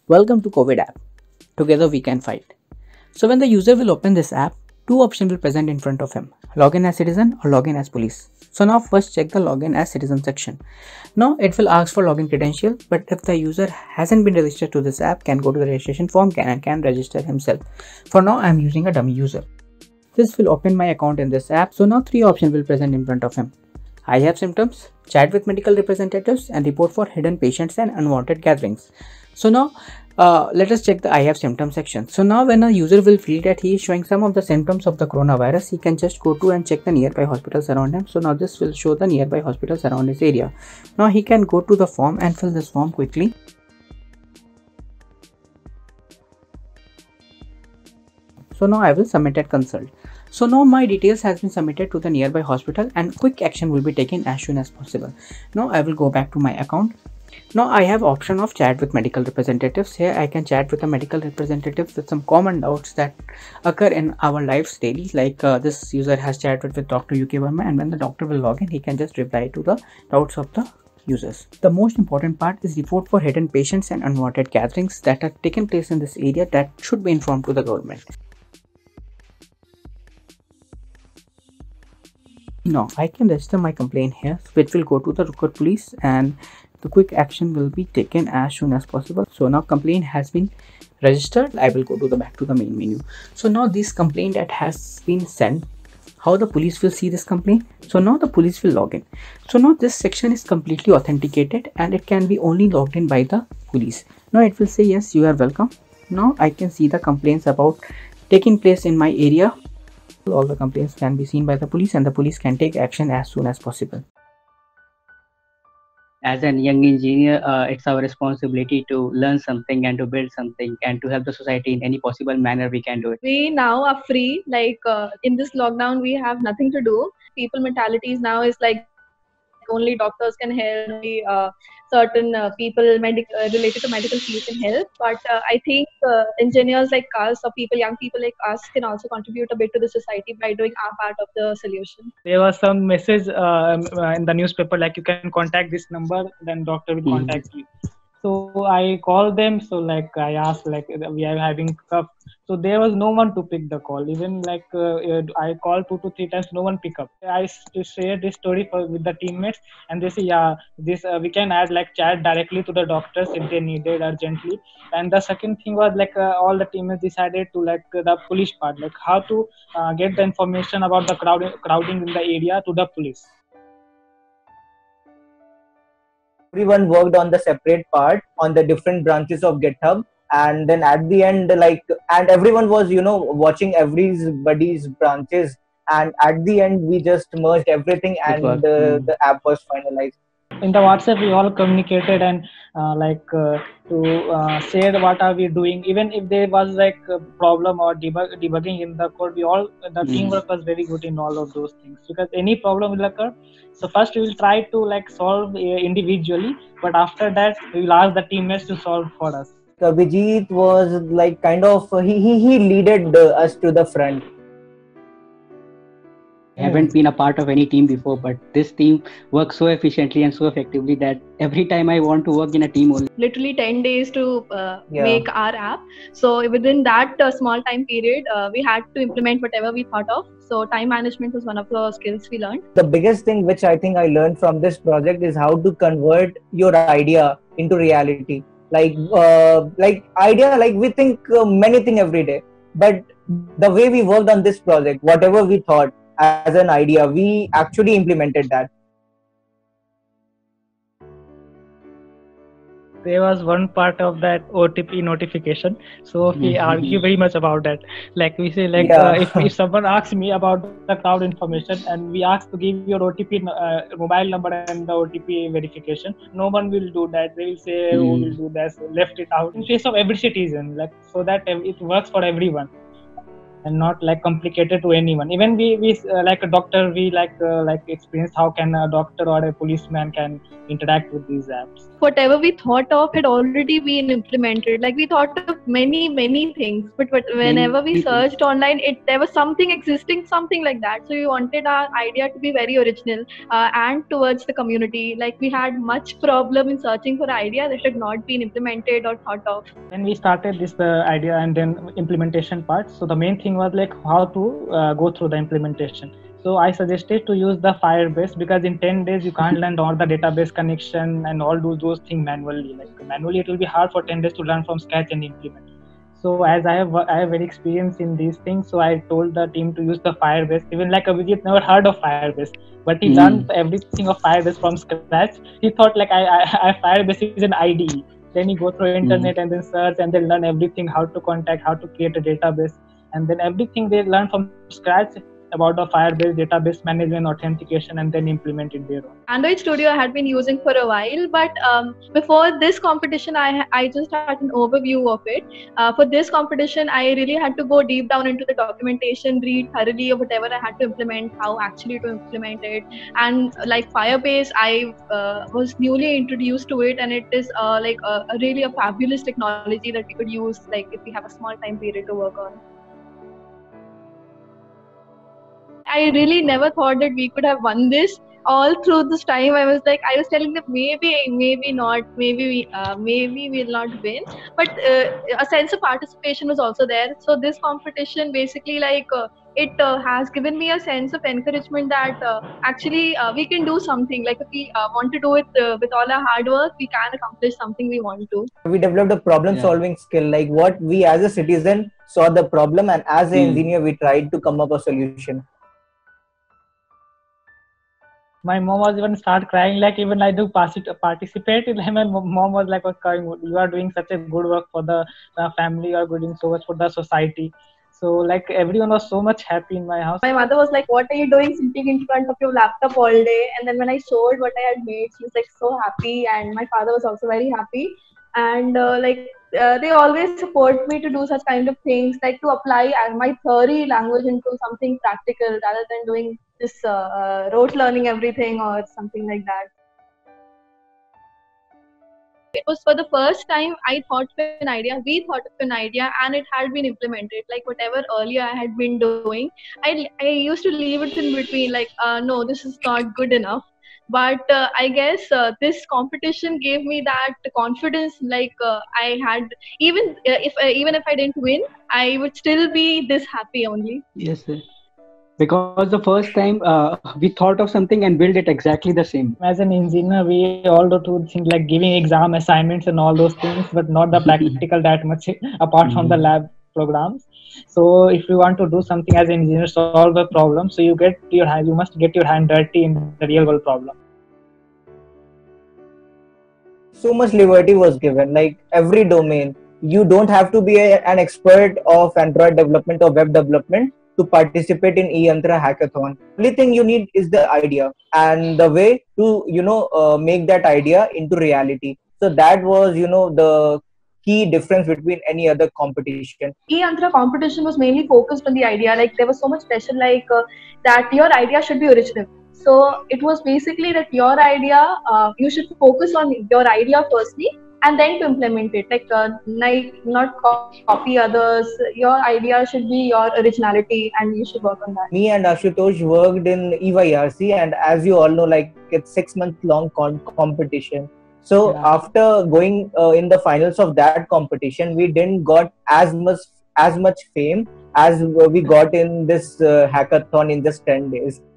Welcome to COVID app. Together we can fight. So when the user will open this app, two options will present in front of him. Login as citizen or login as police. So now first check the login as citizen section. Now it will ask for login credential, but if the user hasn't been registered to this app, can go to the registration form and can register himself. For now I am using a dummy user. This will open my account in this app. So now three options will present in front of him. I have symptoms, chat with medical representatives, and report for hidden patients and unwanted gatherings. So now let us check the I have symptoms section. So now when a user will feel that he is showing some of the symptoms of the coronavirus, he can just go to and check the nearby hospitals around him. So now this will show the nearby hospitals around his area. Now he can go to the form and fill this form quickly. So now I will submit at consult. So now my details has been submitted to the nearby hospital and quick action will be taken as soon as possible. Now I will go back to my account. Now I have option of chat with medical representatives. Here I can chat with a medical representative with some common doubts that occur in our lives daily. Like this user has chatted with Dr. UK Verma, and when the doctor will log in, he can just reply to the doubts of the users. The most important part is report for hidden patients and unwanted gatherings that are taken place in this area that should be informed to the government. Now I can register my complaint here, which will go to the Rukut police and the quick action will be taken as soon as possible. So now complaint has been registered. I will go to the back to the main menu. So now this complaint that has been sent, how the police will see this complaint. So now the police will log in. So now this section is completely authenticated and it can be only logged in by the police. Now it will say yes, you are welcome. Now I can see the complaints about taking place in my area. All the complaints can be seen by the police and the police can take action as soon as possible. As a young engineer, it's our responsibility to learn something and to build something and to help the society in any possible manner we can do it. We now are free. In this lockdown, we have nothing to do. People mentalities now is like only doctors can help, only certain people related to medical fields can help. But I think engineers like us or young people like us can also contribute a bit to the society by doing our part of the solution. There was some message in the newspaper like you can contact this number, then doctor will contact you. So I called them. So like I asked like we are having cough. So there was no one to pick the call. Even like I called 2 to 3 times, no one pick up. I share this story with the teammates, and they say yeah, this we can add like chat directly to the doctors if they needed urgently. And the second thing was like all the teammates decided to like the police part, like how to get the information about the crowding in the area to the police. Everyone worked on the separate part on the different branches of GitHub, and then at the end and everyone was watching everybody's branches, and at the end we just merged everything and the app was finalized. In the WhatsApp we all communicated and share what are we doing. Even if there was like a problem or debugging in the code, the teamwork was very good in all of those things, because any problem will occur. So first we will try to like solve individually, but after that we will ask the teammates to solve for us. Vijit was like kind of he leaded us to the front. I haven't been a part of any team before, but this team works so efficiently and so effectively that every time I want to work in a team only. Literally 10 days to make our app. So within that small time period, we had to implement whatever we thought of. So time management was one of the skills we learned. The biggest thing which I think I learned from this project is how to convert your idea into reality. Like we think many things every day, but the way we worked on this project, whatever we thought as an idea, we actually implemented that. There was one part of that OTP notification, so we argue very much about that. Like we say, like if someone asks me about the cloud information and we ask to give your OTP mobile number and the OTP verification, no one will do that. They will say who will do that, so left it out in case of every citizen, like so that it works for everyone. and not like complicated to anyone. Even we like a doctor, we like experience how can a doctor or a policeman can interact with these apps. Whatever we thought of had already been implemented. Like we thought of many things, but whenever we searched online, there was something existing, something like that. So we wanted our idea to be very original and towards the community. Like we had much problem in searching for idea that had not been implemented or thought of. When we started this idea and then implementation part, so the main thing was like how to go through the implementation. So I suggested to use the Firebase, because in 10 days you can't learn all the database connection and all those things manually. Like manually it will be hard for 10 days to learn from scratch and implement. So as I have very experience in these things, so I told the team to use the Firebase. Even like Abhijit never heard of Firebase, but he learned everything of Firebase from scratch. He thought like I Firebase is an IDE. Then he go through internet and then search and then learn everything, how to contact, how to create a database, and then everything they learn from scratch about the Firebase database management, authentication, and then implement it there. Android Studio I had been using for a while, but before this competition, I just had an overview of it. For this competition, I really had to go deep down into the documentation, read thoroughly of whatever I had to implement, how actually to implement it. And like Firebase, I was newly introduced to it, and it is like a really a fabulous technology that we could use, like if we have a small time period to work on. I really never thought that we could have won this. All through this time, I was telling them maybe not, maybe we'll not win. But a sense of participation was also there. So this competition basically it has given me a sense of encouragement that actually we can do something. Like if we want to do it with all our hard work, we can accomplish something we want to. We developed a problem-solving skill. Like what we as a citizen saw the problem, and as an engineer, we tried to come up a solution. My mom was even start crying, like even I do participate. And my mom was like, okay, you are doing such a good work for the family, you are doing so much for the society. So like everyone was so much happy in my house. My mother was like, what are you doing sitting in front of your laptop all day? And then when I showed what I had made, she was like so happy, and my father was also very happy. And they always support me to do such kind of things, like to apply my theory language into something practical rather than doing this rote learning everything or something like that. It was for the first time we thought of an idea, and it had been implemented. Like whatever earlier I had been doing, I used to leave it in between, like no, this is not good enough. But I guess this competition gave me that confidence. Like I had, even if I didn't win, I would still be this happy only. Yes, sir. Because the first time we thought of something and build it exactly the same. As an engineer, we all do things like giving exam assignments and all those things, but not the practical that much apart from the lab programs. So if you want to do something as an engineer, solve a problem, so you must get your hand dirty in the real world problem. So much liberty was given, like every domain. You don't have to be an expert of Android development or web development to participate in eYantra hackathon. Only thing you need is the idea and the way to make that idea into reality. So that was the key difference between any other competition. eYantra competition was mainly focused on the idea. Like there was so much pressure, like that your idea should be original. So it was basically that your idea, you should focus on your idea firstly, and then to implement it. Like not copy others. Your idea should be your originality, and you should work on that. Me and Ashutosh worked in EYRC, and as you all know, like it's 6 month long competition. So after going in the finals of that competition, we didn't got as much fame as we got in this hackathon in just 10 days.